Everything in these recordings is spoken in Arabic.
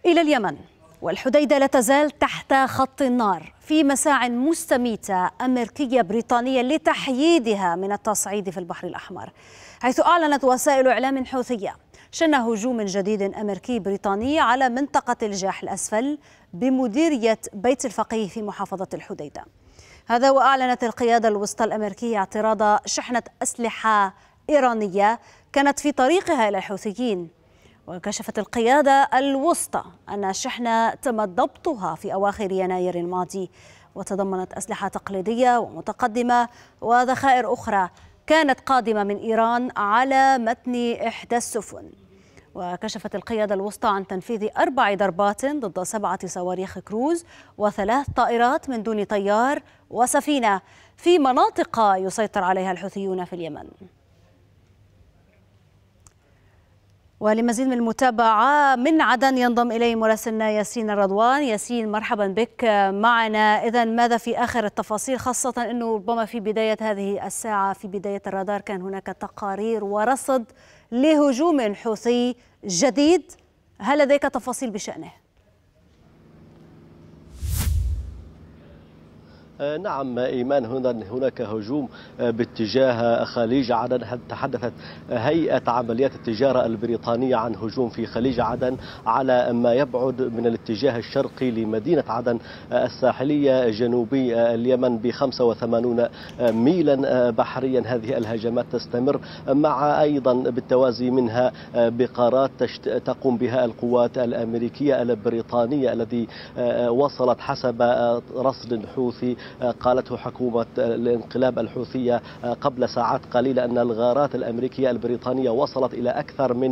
إلى اليمن، والحديدة لا تزال تحت خط النار في مساع مستميتة أمريكية بريطانية لتحييدها من التصعيد في البحر الأحمر، حيث أعلنت وسائل إعلام حوثية شن هجوم جديد أمريكي بريطاني على منطقة الجاح الأسفل بمديرية بيت الفقيه في محافظة الحديدة. هذا وأعلنت القيادة الوسطى الأمريكية اعتراض شحنة أسلحة إيرانية كانت في طريقها إلى الحوثيين. وكشفت القيادة الوسطى أن الشحنة تم ضبطها في أواخر يناير الماضي، وتضمنت أسلحة تقليدية ومتقدمة وذخائر أخرى كانت قادمة من إيران على متن إحدى السفن. وكشفت القيادة الوسطى عن تنفيذ 4 ضربات ضد 7 صواريخ كروز و3 طائرات من دون طيار وسفينة في مناطق يسيطر عليها الحوثيون في اليمن. ولمزيد من المتابعة من عدن ينضم إلي مراسلنا ياسين الرضوان. ياسين، مرحبا بك معنا. إذن ماذا في آخر التفاصيل، خاصة أنه ربما في بداية هذه الساعة في بداية الرادار كان هناك تقارير ورصد لهجوم حوثي جديد، هل لديك تفاصيل بشأنه؟ نعم إيمان، هناك هجوم باتجاه خليج عدن. تحدثت هيئة عمليات التجارة البريطانية عن هجوم في خليج عدن على ما يبعد من الاتجاه الشرقي لمدينة عدن الساحلية جنوبي اليمن ب 85 ميلا بحريا. هذه الهجمات تستمر مع أيضا بالتوازي منها بقارات تقوم بها القوات الأمريكية البريطانية التي وصلت حسب رصد حوثي قالته حكومة الانقلاب الحوثية قبل ساعات قليلة أن الغارات الأمريكية البريطانية وصلت إلى أكثر من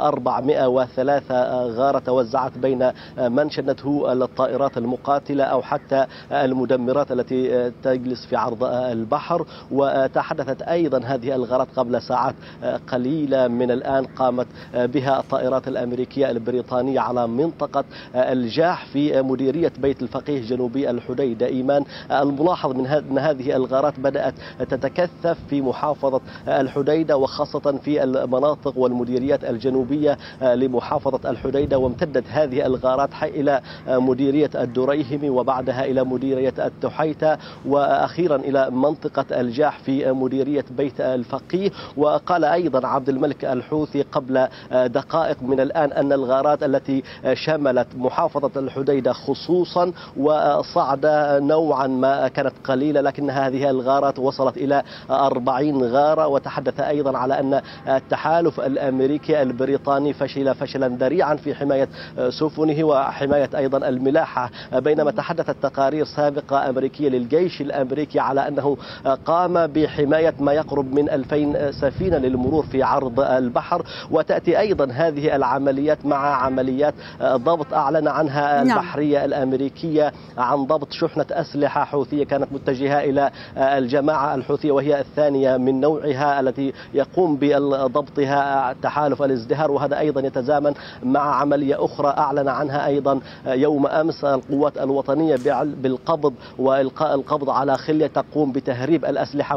403 غارة توزعت بين من شنته الطائرات المقاتلة أو حتى المدمرات التي تجلس في عرض البحر. وتحدثت أيضا هذه الغارات قبل ساعات قليلة من الآن قامت بها الطائرات الأمريكية البريطانية على منطقة الجاح في مديرية بيت الفقيه جنوبي الحديدة. إيمان، الملاحظ من أن هذه الغارات بدأت تتكثف في محافظة الحديدة وخاصة في المناطق والمديريات الجنوبية لمحافظة الحديدة، وامتدت هذه الغارات إلى مديرية الدريهم وبعدها إلى مديرية التحيتة وأخيرا إلى منطقة الجاح في مديرية بيت الفقيه. وقال أيضا عبد الملك الحوثي قبل دقائق من الآن أن الغارات التي شملت محافظة الحديدة خصوصا وصعدة نوعا ما كانت قليلة، لكن هذه الغارات وصلت إلى 40 غارة. وتحدث أيضا على أن التحالف الأمريكي البريطاني فشل فشلا ذريعا في حماية سفنه وحماية أيضا الملاحة، بينما تحدثت تقارير سابقة أمريكية للجيش الأمريكي على أنه قام بحماية ما يقرب من 2000 سفينة للمرور في عرض البحر. وتأتي أيضا هذه العمليات مع عمليات ضبط أعلن عنها البحرية الأمريكية عن ضبط شحنة أسلحة حوثية كانت متجهة إلى الجماعة الحوثية وهي الثانية من نوعها التي يقوم بضبطها تحالف الازدهار. وهذا أيضا يتزامن مع عملية أخرى أعلن عنها أيضا يوم أمس القوات الوطنية بالقبض وإلقاء القبض على خلية تقوم بتهريب الأسلحة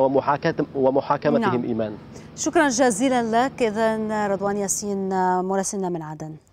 ومحاكمتهم. إيمان، شكرا جزيلا لك. إذن رضوان ياسين مراسلنا من عدن.